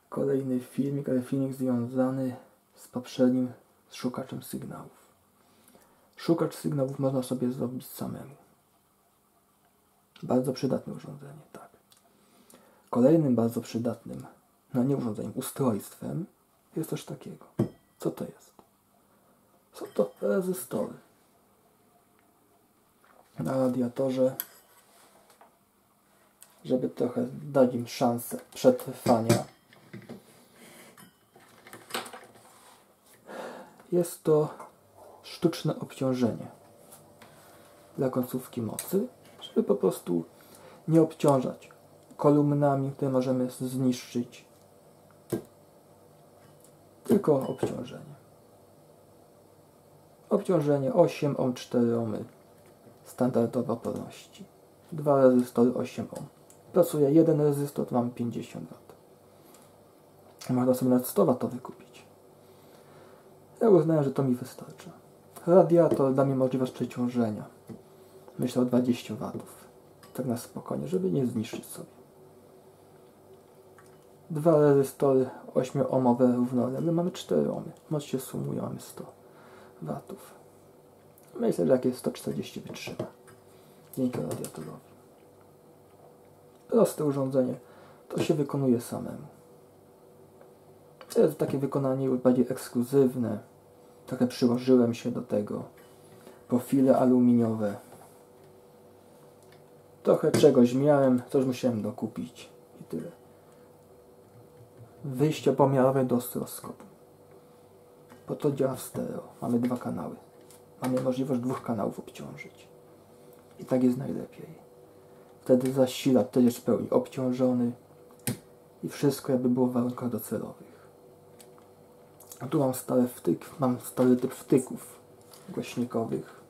Kolejny filmik, ale filmik związany z poprzednim, z szukaczem sygnałów. Szukacz sygnałów można sobie zrobić samemu. Bardzo przydatne urządzenie, tak. Kolejnym bardzo przydatnym, no nie urządzeniem, ustrojstwem jest coś takiego. Co to jest? Są to rezystory. Na radiatorze, żeby trochę dać im szansę przetrwania, jest to sztuczne obciążenie dla końcówki mocy, żeby po prostu nie obciążać kolumnami, które możemy zniszczyć, tylko obciążenie. Obciążenie 8 ohm, 4 ohmy, standardowa oporności. 2 rezystory 8 ohm. Pracuje jeden rezystor, to mamy 50 W. Można sobie nawet 100 W wykupić. Ja uznałem, że to mi wystarcza. Radiator da mi możliwość przeciążenia. Myślę o 20 W. Tak na spokojnie, żeby nie zniszczyć sobie. 2 rezystory 8-ohmowe równolegle, mamy 4 ohmy. Moc się sumuje, mamy 100 W. Myślę, że jakieś 140 wytrzyma. Dzięki radiatorowi. Proste urządzenie. To się wykonuje samemu. To jest takie wykonanie już bardziej ekskluzywne. Trochę przyłożyłem się do tego. Profile aluminiowe. Trochę czegoś miałem, coś musiałem dokupić. I tyle. Wyjście pomiarowe do oscyloskopu. Bo to działa w stereo. Mamy 2 kanały. Mamy możliwość 2 kanałów obciążyć. I tak jest najlepiej. Wtedy zasilacz też jest w pełni obciążony. I wszystko jakby było w warunkach docelowych. A tu mam stary typ wtyków głośnikowych.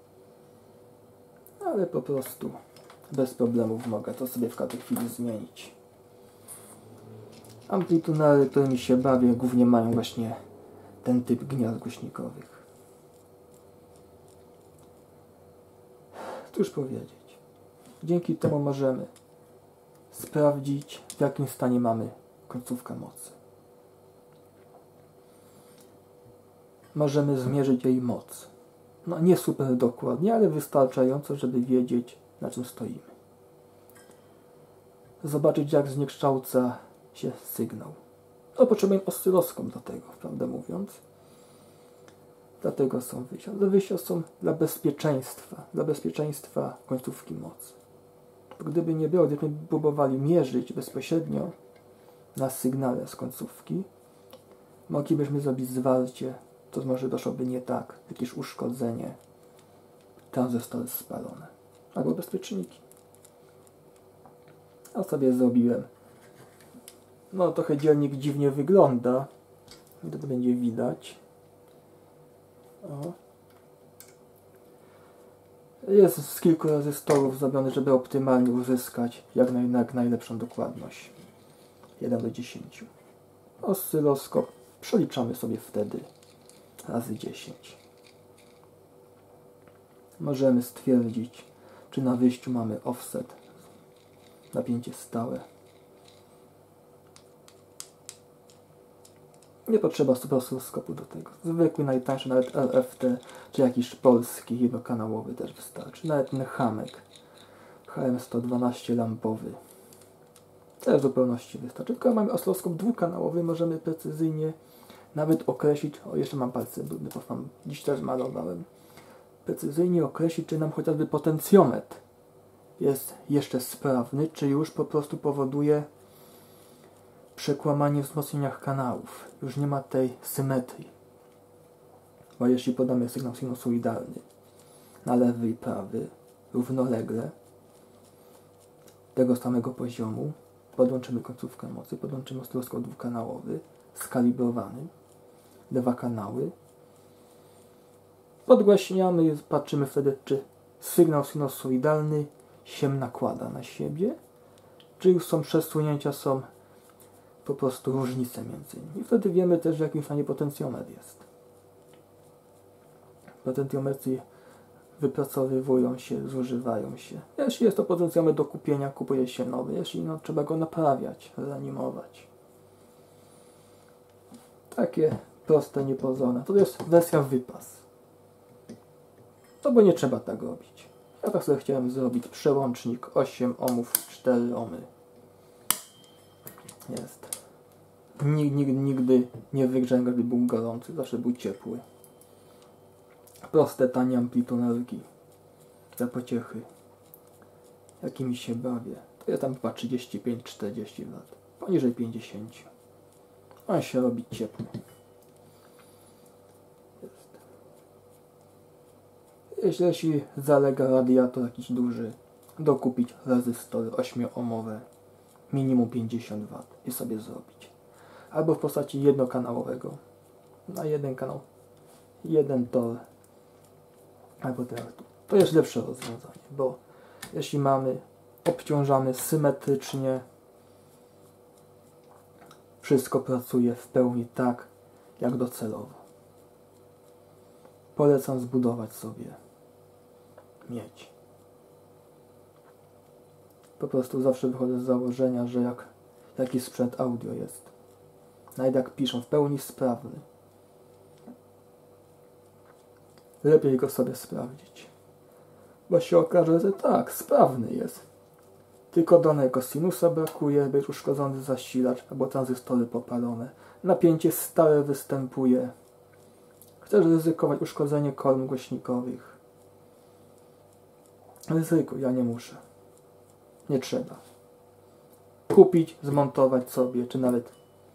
Ale po prostu bez problemów mogę to sobie w każdej chwili zmienić. Amplitunery, którymi się bawię, głównie mają właśnie ten typ gniazd głośnikowych. Cóż powiedzieć. Dzięki temu możemy sprawdzić, w jakim stanie mamy końcówkę mocy. Możemy zmierzyć jej moc. No nie super dokładnie, ale wystarczająco, żeby wiedzieć, na czym stoimy. Zobaczyć, jak zniekształca się sygnał. No potrzebujemy oscyloskop do tego, prawdę mówiąc. Dlatego są wyjścia. Te wyjścia są dla bezpieczeństwa końcówki mocy. Gdyby nie było, gdybyśmy próbowali mierzyć bezpośrednio na sygnale z końcówki, moglibyśmy zrobić zwarcie, to może doszłoby nie tak, jakieś uszkodzenie, tranzystory spalone, albo bezpieczniki. Ja sobie zrobiłem. No trochę dzielnik dziwnie wygląda, i to będzie widać. O. Jest z kilku rezystorów zrobiony, żeby optymalnie uzyskać jak najlepszą dokładność. 1 do 10. Oscyloskop przeliczamy sobie wtedy razy 10. Możemy stwierdzić, czy na wyjściu mamy offset, napięcie stałe. Nie potrzeba super oscyloskopu do tego. Zwykły, najtańszy, nawet LFT, czy jakiś polski, jednokanałowy też wystarczy. Nawet ten Hamek HM112 lampowy. Też w zupełności wystarczy. Tylko mamy oscyloskop dwukanałowy, możemy precyzyjnie nawet określić, o jeszcze mam palce brudne, bo wam dziś też malowałem, precyzyjnie określić, czy nam chociażby potencjometr jest jeszcze sprawny, czy już po prostu powoduje przekłamanie w wzmocnieniach kanałów. Już nie ma tej symetrii. Bo jeśli podamy sygnał sinusoidalny na lewy i prawy, równolegle, tego samego poziomu, podłączymy końcówkę mocy, podłączymy oscyloskop dwukanałowy, skalibrowany, 2 kanały, podgłaśniamy i patrzymy wtedy, czy sygnał sinusoidalny się nakłada na siebie, czy już są przesunięcia, są po prostu różnice między nimi. I wtedy wiemy też, w jakim stanie potencjometr jest. Potencjometry wypracowywują się, zużywają się. Jeśli jest to potencjometr do kupienia, kupuje się nowy. Jeśli no, trzeba go naprawiać, reanimować. Takie proste, niepozorne. To jest wersja wypas. No bo nie trzeba tak robić. Ja tak sobie chciałem zrobić przełącznik 8 ohmów, 4 ohmy. Jest. Nigdy nie wygrzał, gdy był gorący, zawsze był ciepły. Proste, tanie amplitunerki. Dla pociechy. Jakimi się bawię. To ja tam chyba 35-40 lat. Poniżej 50. On się robi ciepły. Jeśli zalega radiator jakiś duży, dokupić rezystory 8-ohmowe, minimum 50 W i sobie zrobić. Albo w postaci jednokanałowego. Na jeden kanał, jeden tor. Albo tak. To jest lepsze rozwiązanie, bo jeśli obciążamy symetrycznie, wszystko pracuje w pełni tak, jak docelowo. Polecam zbudować sobie mieć. Po prostu zawsze wychodzę z założenia, że jaki sprzęt audio jest, nawet jak piszą, w pełni sprawny, lepiej go sobie sprawdzić. Bo się okaże, że tak, sprawny jest. Tylko danego sinusa brakuje, być uszkodzony zasilacz albo tranzystory popalone. Napięcie stałe występuje. Chcesz ryzykować uszkodzenie kolumn głośnikowych? Ryzykuj, ja nie muszę. Nie trzeba. Kupić, zmontować sobie, czy nawet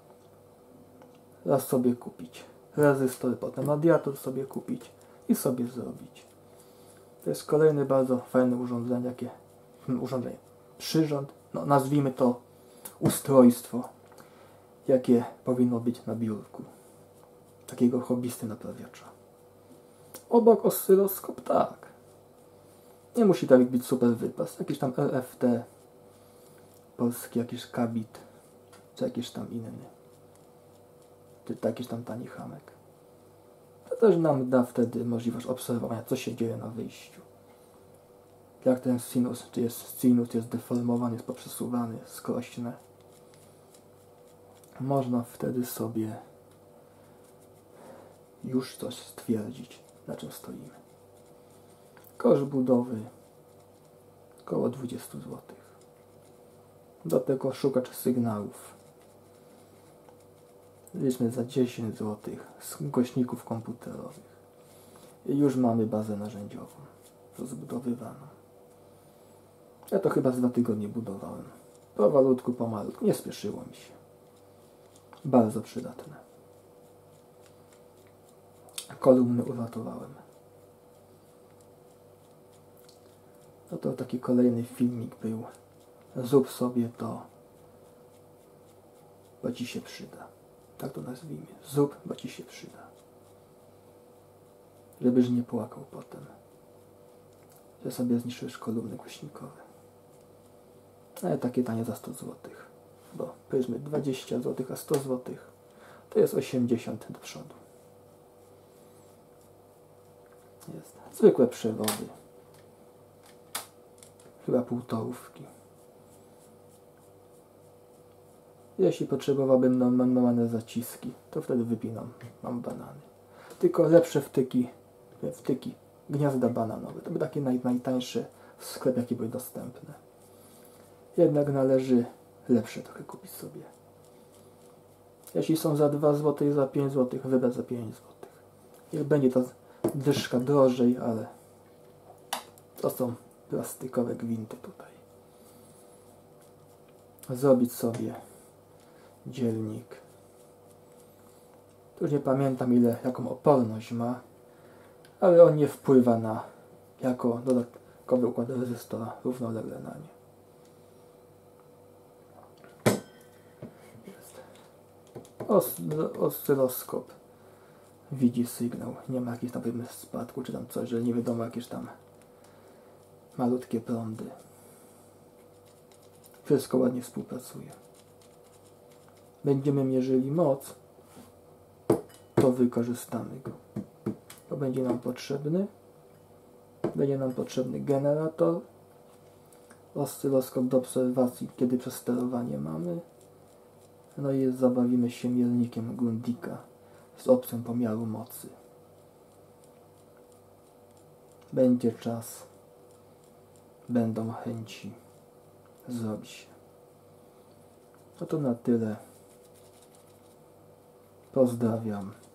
raz sobie kupić rezystor, potem radiator sobie kupić i sobie zrobić. To jest kolejne bardzo fajne urządzenie, przyrząd, no nazwijmy to ustrojstwo, jakie powinno być na biurku takiego hobbysty naprawiacza. Obok oscyloskop, tak. Nie musi tak być super wypas. Jakiś tam LFT, polski jakiś kabit, czy jakiś tam inny. Czy jakiś tam tani hamek. To też nam da wtedy możliwość obserwowania, co się dzieje na wyjściu. Jak ten sinus, czy sinus jest deformowany, jest poprzesuwany, jest skrośny. Można wtedy sobie już coś stwierdzić, na czym stoimy. Koszt budowy około 20 zł. Do tego szukacz sygnałów. Liczmy za 10 zł z głośników komputerowych. I już mamy bazę narzędziową rozbudowywaną. Ja to chyba z 2 tygodnie budowałem. Powolutku, pomalutku. Nie spieszyło mi się. Bardzo przydatne. Kolumny uratowałem. No to taki kolejny filmik był. Zrób sobie to, bo ci się przyda. Tak to nazwijmy. Zrób, bo ci się przyda. Żebyś nie płakał potem, że sobie zniszczysz kolumny głośnikowe. Ale takie tanie za 100 zł. Bo powiedzmy 20 zł, a 100 zł to jest 80 do przodu. Jest. Zwykłe przewody. Chyba półtorówki. Jeśli potrzebowałbym normalne zaciski, to wtedy wypinam. Mam banany. Tylko lepsze wtyki, gniazda bananowe. To by takie najtańsze w sklepie, jakie były dostępne. Jednak należy lepsze trochę kupić sobie. Jeśli są za 2 zł i za 5 zł, wybrać za 5 zł. Niech będzie to dyszka drożej, ale to są plastikowe gwinty tutaj. Zrobić sobie dzielnik. Tu już nie pamiętam jaką oporność ma, ale on nie wpływa na jako dodatkowy układ rezystora równolegle na nie. Oscyloskop widzi sygnał. Nie ma jakichś tam spadku czy tam coś, że nie wiadomo jakieś tam malutkie prądy. Wszystko ładnie współpracuje. Będziemy mierzyli moc, to wykorzystamy go. To będzie nam potrzebny. Będzie nam potrzebny generator, oscyloskop do obserwacji, kiedy przesterowanie mamy. No i zabawimy się miernikiem Grundika z opcją pomiaru mocy. Będzie czas, będą chęci, zrobi się. No to na tyle. Pozdrawiam.